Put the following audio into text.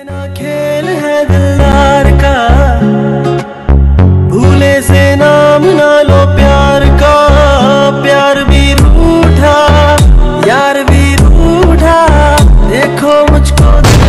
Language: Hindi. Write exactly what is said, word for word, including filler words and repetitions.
ना खेल है दिलदार का, भूले से नाम ना लो प्यार का। प्यार भी रूठा, यार भी रूठा, देखो मुझको।